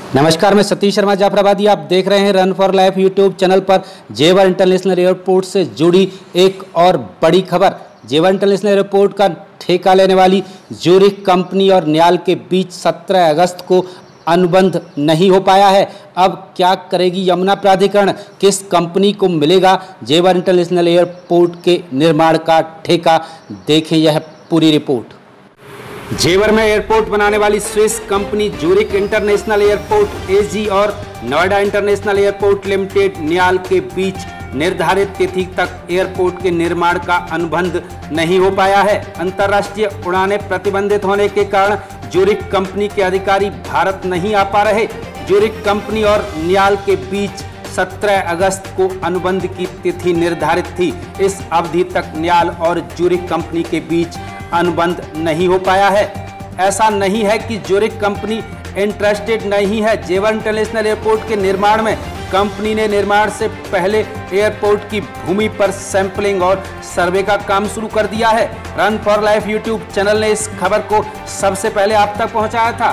नमस्कार, मैं सतीश शर्मा जाफराबादी। आप देख रहे हैं run for life YouTube channel Jewar जेवर इंटरनेशनल एयरपोर्ट से जुड़ी एक और बड़ी खबर। जेवर इंटरनेशनल एयरपोर्ट का ठेका लेने वाली ज्यूरिख कंपनी और न्याल के बीच 17 अगस्त को अनुबंध नहीं हो पाया है। अब क्या करेगी यमुना प्राधिकरण? किस कंपनी को मिलेगा जेवर इंटरनेशनल एयरपोर्ट के निर्माण का ठेका? देखिए यह पूरी रिपोर्ट। जेवर में एयरपोर्ट बनाने वाली Swiss company Zurich international airport AG और Noida international airport limited NIAL के बीच निर्धारित तिथि तक एयरपोर्ट के निर्माण का अनुबंध नहीं हो पाया है। अंतर्राष्ट्रीय उड़ानें प्रतिबंधित होने के कारण ज्यूरिख कंपनी के अधिकारी भारत नहीं आ पा रहे। ज्यूरिख कंपनी और न्याल के बीच 17 अगस्त को अनुबंध की तिथि निर्धारित थी। इस अवधि तक न्याल और ज्यूरिख कंपनी के बीच अनुबंध नहीं हो पाया है। ऐसा नहीं है कि ज्यूरिख कंपनी इंटरेस्टेड नहीं है जेवर इंटरनेशनल एयरपोर्ट के निर्माण में। कंपनी ने निर्माण से पहले एयरपोर्ट की भूमि पर सैंपलिंग और सर्वे का काम शुरू कर दिया है। Run for life YouTube channel ने इस खबर को सबसे पहले आप तक पहुंचाया था।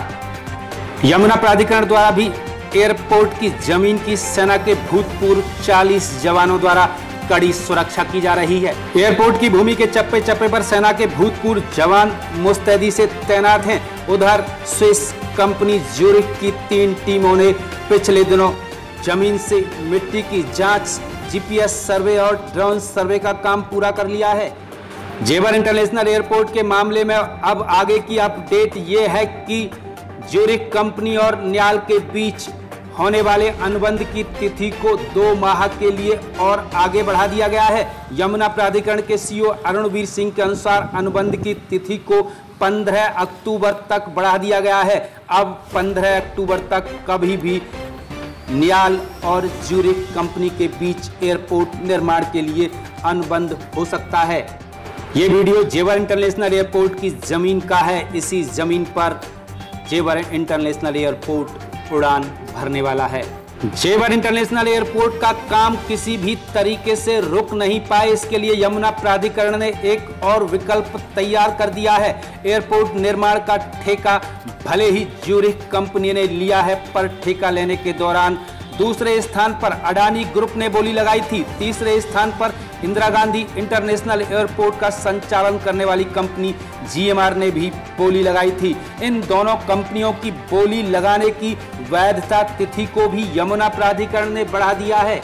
यमुना प्राधिकरण द्वारा भी एयरपोर्ट की जमीन की सेना के भूतपूर्व 40 जवानों द्वारा कड़ी सुरक्षा की जा रही है। एयरपोर्ट की भूमि के चप्पे चप्पे पर सेना के भूतपूर्व जवान मुस्तैदी से तैनात हैं। उधर स्विस कंपनी ज्यूरिख की 3 टीमों ने पिछले दिनों जमीन से मिट्टी की जांच, जीपीएस सर्वे और ड्रोन सर्वे का काम पूरा कर लिया है। जेवर इंटरनेशनल एयरपोर्ट के मामले में अब आगे की अपडेट ये है कि ज्यूरिख कंपनी और न्याल के बीच होने वाले अनुबंध की तिथि को 2 माह के लिए और आगे बढ़ा दिया गया है। यमुना प्राधिकरण के सीईओ अरुणवीर सिंह के अनुसार अनुबंध की तिथि को 15 अक्टूबर तक बढ़ा दिया गया है। अब 15 अक्टूबर तक कभी भी न्याल और ज्यूरिख कंपनी के बीच एयरपोर्ट निर्माण के लिए अनुबंध हो सकता है। ये वीडियो जेवर इंटरनेशनल एयरपोर्ट की जमीन का है। इसी जमीन पर जेवर इंटरनेशनल एयरपोर्ट उड़ान भरने वाला है। जेवर इंटरनेशनल एयरपोर्ट का काम किसी भी तरीके से रुक नहीं पाए, इसके लिए यमुना प्राधिकरण ने एक और विकल्प तैयार कर दिया है। एयरपोर्ट निर्माण का ठेका भले ही ज्यूरिख कंपनी ने लिया है, पर ठेका लेने के दौरान दूसरे स्थान पर अडानी ग्रुप ने बोली लगाई थी। तीसरे स्थान पर इंदिरा गांधी इंटरनेशनल एयरपोर्ट का संचालन करने वाली कंपनी जीएमआर ने भी बोली लगाई थी। इन दोनों कंपनियों की बोली लगाने की वैधता तिथि को भी यमुना प्राधिकरण ने बढ़ा दिया है।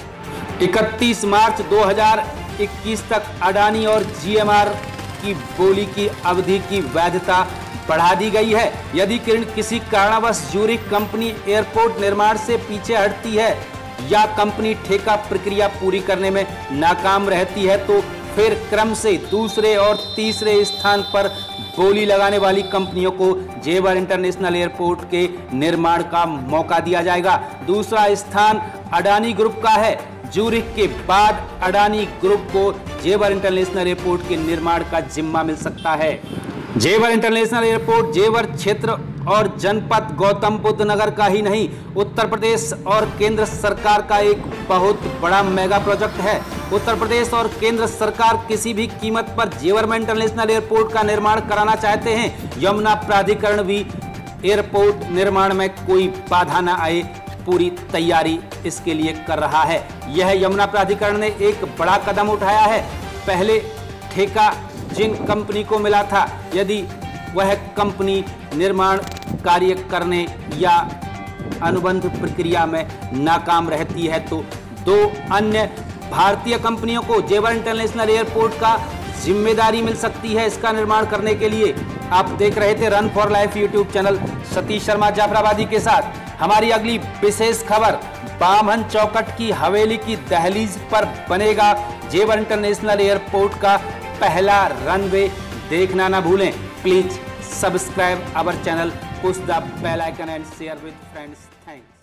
31 मार्च 2021 तक अडानी और जीएमआर की बोली की अवधि की वैधता बढ़ा दी गई है। यदि किसी कारणवश ज्यूरिख कंपनी एयरपोर्ट निर्माण से पीछे हटती है या कंपनी ठेका प्रक्रिया पूरी करने में नाकाम रहती है, तो फिर क्रम से दूसरे और तीसरे स्थान पर बोली लगाने वाली कंपनियों को जेवर इंटरनेशनल एयरपोर्ट के निर्माण का मौका दिया जाएगा। दूसरा स्थान अडानी ग्रुप का है। ज्यूरिख के बाद अडानी ग्रुप को जेवर इंटरनेशनल एयरपोर्ट के निर्माण का जिम्मा मिल सकता है। जेवर इंटरनेशनल एयरपोर्ट जेवर क्षेत्र और जनपद गौतम बुद्ध नगर का ही नहीं, उत्तर प्रदेश और केंद्र सरकार का एक बहुत बड़ा मेगा प्रोजेक्ट है। उत्तर प्रदेश और केंद्र सरकार किसी भी कीमत पर जेवर इंटरनेशनल एयरपोर्ट का निर्माण कराना चाहते हैं। यमुना प्राधिकरण भी एयरपोर्ट निर्माण में कोई बाधा न आए, पूरी तैयारी इसके लिए कर रहा है। यह यमुना प्राधिकरण ने एक बड़ा कदम उठाया है। पहले ठेका जिन कंपनी को मिला था, यदि वह कंपनी निर्माण कार्य करने या अनुबंध प्रक्रिया में नाकाम रहती है, तो 2 अन्य भारतीय कंपनियों को जेवर इंटरनेशनल एयरपोर्ट का जिम्मेदारी मिल सकती है इसका निर्माण करने के लिए। आप देख रहे थे run for life YouTube channel Satish Sharma Jafrabadi के साथ। हमारी अगली विशेष खबर, बामन चौकट की हवेली की दहलीज पर बनेगा जेवर इंटरनेशनल एयरपोर्ट का पहला रनवे। देखना ना भूलें। Please subscribe our channel, push the bell icon and share with friends. Thanks.